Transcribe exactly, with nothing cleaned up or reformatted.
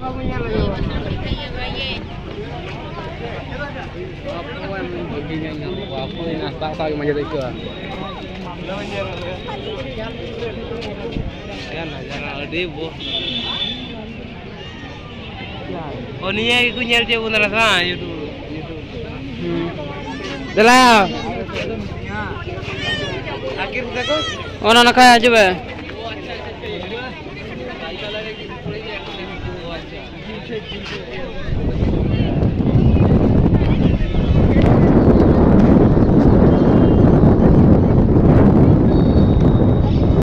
Apa yang begini yang apa ini nak tahu yang macam itu? Kan jangan ada ibu. Oh ni yang aku nyari je pun rasa YouTube. Dah. Akhir देखो. Oh nak kaya coba. Oh अच्छा.